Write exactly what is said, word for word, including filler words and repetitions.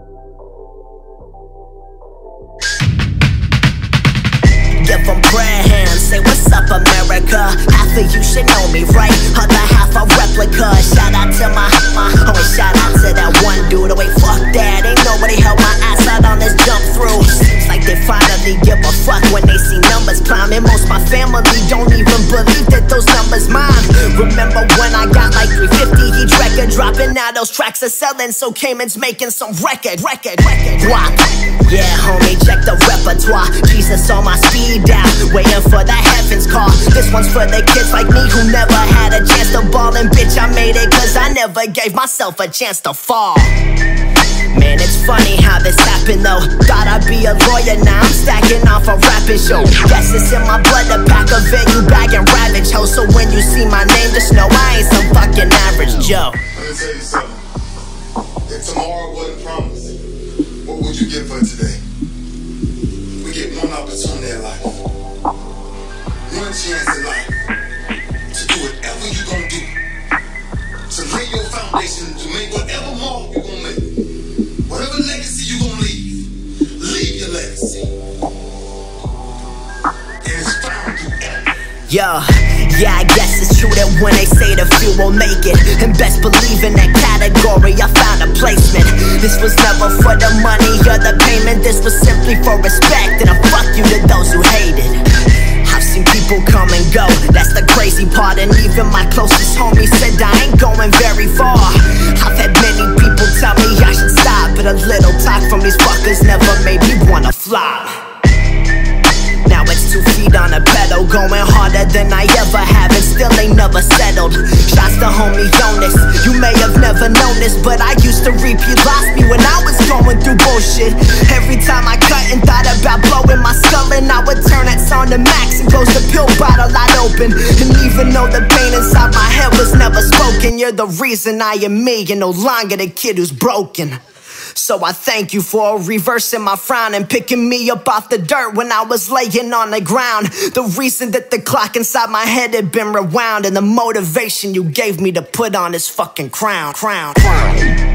Give them prayer hands, say what's up America. Half of you should know me, right? Other half a replica. Shout out to my, my, oh wait, shout out to that one dude. Oh wait, fuck that, ain't nobody held my ass out on this jump through. Seems like they finally give a fuck when they see numbers climbing. Most my family don't even believe that those numbers mine. Remember when I got like three fifty each record dropping? Now those tracks are selling, so Cayman's making some record, record, record. Guap. Yeah, homie, check the repertoire. Jesus on my speed down, waiting for the heavens call. This one's for the kids like me who never had a chance to ball. And bitch, I made it cause I never gave myself a chance to fall. Man, it's funny how this happened though. Thought I'd be a lawyer, now I'm stacking off a rapping show. Guess it's in my blood to pack a venue bag and ravage ho. So when you see my name, just know I ain't some fucking average Joe. Let me tell you something. If tomorrow wasn't promised, what would you give for today? We get one opportunity in life, one chance in life to do whatever you gon' do, to lay your foundation, to make whatever mark you gon' make, whatever legacy you gon' leave, leave your legacy. And it's found through effort. Yo, yeah, I guess it's true that when they say the few will make it, and best believe in that category, I found a placement. This was never for the money or the payment, this was simply for respect, and a fuck you to those who hate it. I've seen people come and go, that's the crazy part, and even my closest homie said I ain't going very far. I've had many people tell me I should stop, but a little talk from these fuckers never made me wanna fly. Now it's two feet on a pedal, going harder than I ever have, and still ain't never settled. Shots to homie Jonas, you may have never known this, but I used to reap, you lost me when I was going through bullshit. Every time I cut and thought about blowing my skull, and I would turn that song to max and close the pill bottle I'd open. And even though the pain inside my head was never spoken, you're the reason I am me, and no longer the kid who's broken. So I thank you for reversing my frown and picking me up off the dirt when I was laying on the ground. The reason that the clock inside my head had been rewound, and the motivation you gave me to put on this fucking crown, crown, crown.